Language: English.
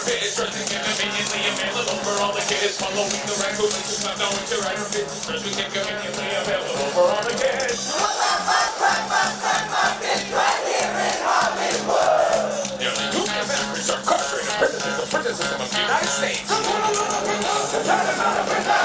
kids. Dressing conveniently available for all the kids. Following the recommendations, not knowing to write or fit. Dressing conveniently available for all the kids. Nearly 2 million families are incarcerated. Prisons is the criticism of the United States.